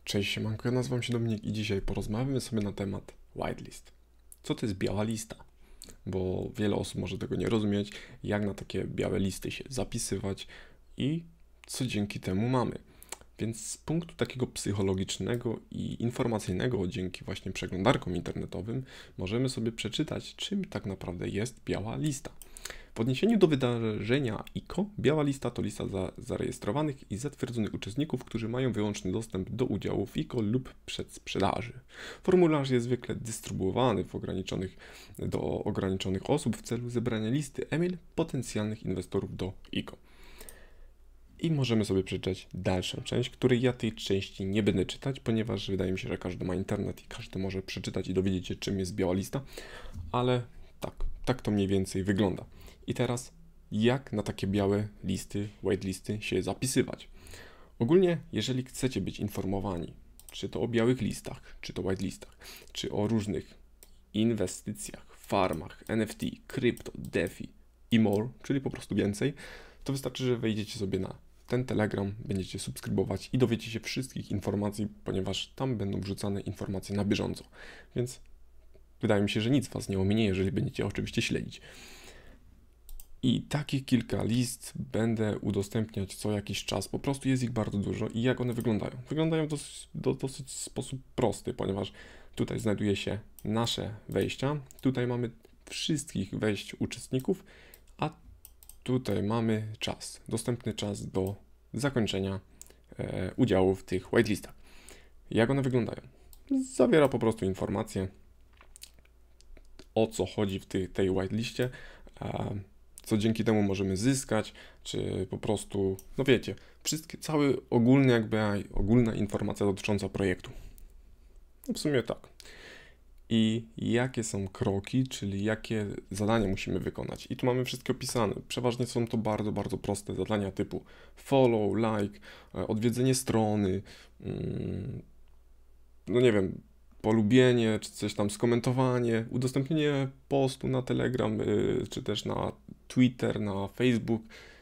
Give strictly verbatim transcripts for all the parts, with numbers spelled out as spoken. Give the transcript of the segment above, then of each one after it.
Cześć, siemanko, ja nazywam się Dominik i dzisiaj porozmawiamy sobie na temat whitelist. Co to jest biała lista? Bo wiele osób może tego nie rozumieć, jak na takie białe listy się zapisywać i co dzięki temu mamy. Więc z punktu takiego psychologicznego i informacyjnego, dzięki właśnie przeglądarkom internetowym, możemy sobie przeczytać, czym tak naprawdę jest biała lista. W odniesieniu do wydarzenia I K O, biała lista to lista za zarejestrowanych i zatwierdzonych uczestników, którzy mają wyłączny dostęp do udziału w I K O lub przedsprzedaży. Formularz jest zwykle dystrybuowany w ograniczonych, do ograniczonych osób w celu zebrania listy e-mail potencjalnych inwestorów do I K O. I możemy sobie przeczytać dalszą część, której ja tej części nie będę czytać, ponieważ wydaje mi się, że każdy ma internet i każdy może przeczytać i dowiedzieć się, czym jest biała lista, ale tak, tak to mniej więcej wygląda. I teraz, jak na takie białe listy, whitelisty się zapisywać? Ogólnie, jeżeli chcecie być informowani, czy to o białych listach, czy to whitelistach, czy o różnych inwestycjach, farmach, N F T, krypto, DeFi i more, czyli po prostu więcej, to wystarczy, że wejdziecie sobie na ten Telegram, będziecie subskrybować i dowiecie się wszystkich informacji, ponieważ tam będą wrzucane informacje na bieżąco. Więc wydaje mi się, że nic Was nie ominie, jeżeli będziecie oczywiście śledzić. I takich kilka list będę udostępniać co jakiś czas. Po prostu jest ich bardzo dużo i jak one wyglądają? Wyglądają dosyć, do, dosyć w sposób prosty, ponieważ tutaj znajduje się nasze wejścia. Tutaj mamy wszystkich wejść uczestników, a tutaj mamy czas, dostępny czas do zakończenia e, udziału w tych whitelistach. Jak one wyglądają? Zawiera po prostu informacje, o co chodzi w tej, tej whitelistie, e, co dzięki temu możemy zyskać, czy po prostu, no wiecie, wszystkie, cały ogólny jakby, ogólna informacja dotycząca projektu. No w sumie tak. I jakie są kroki, czyli jakie zadania musimy wykonać. I tu mamy wszystkie opisane. Przeważnie są to bardzo, bardzo proste zadania typu follow, like, odwiedzenie strony, no nie wiem, polubienie, czy coś tam, skomentowanie, udostępnienie postu na Telegram, czy też na Twitter, na Facebook.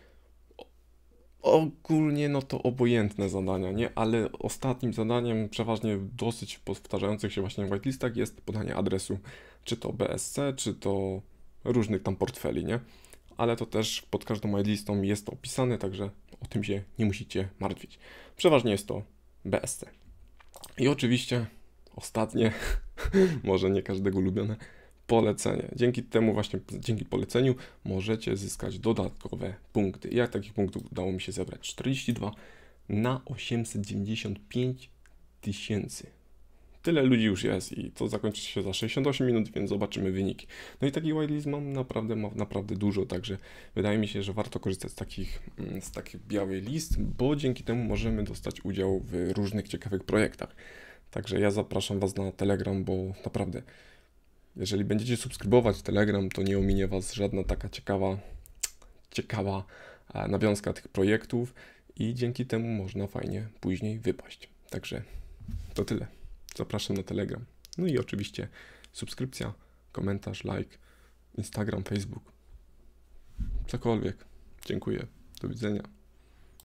Ogólnie no to obojętne zadania, nie? Ale ostatnim zadaniem, przeważnie w dosyć powtarzających się właśnie w whitelistach, jest podanie adresu, czy to B S C, czy to różnych tam portfeli, nie? Ale to też pod każdą whitelistą jest to opisane, także o tym się nie musicie martwić. Przeważnie jest to B S C. I oczywiście ostatnie, może nie każdego ulubione, polecenie. Dzięki temu właśnie, dzięki poleceniu możecie zyskać dodatkowe punkty. Jak takich punktów udało mi się zebrać? czterdzieści dwa na osiemset dziewięćdziesiąt pięć tysięcy. Tyle ludzi już jest i to zakończy się za sześćdziesiąt osiem minut, więc zobaczymy wyniki. No i taki whitelist mam naprawdę, mam naprawdę dużo, także wydaje mi się, że warto korzystać z takich, z takich białych list, bo dzięki temu możemy dostać udział w różnych ciekawych projektach. Także ja zapraszam Was na Telegram, bo naprawdę, jeżeli będziecie subskrybować Telegram, to nie ominie Was żadna taka ciekawa, ciekawa nawiązka tych projektów i dzięki temu można fajnie później wypaść. Także to tyle. Zapraszam na Telegram. No i oczywiście subskrypcja, komentarz, like, Instagram, Facebook. Cokolwiek. Dziękuję. Do widzenia.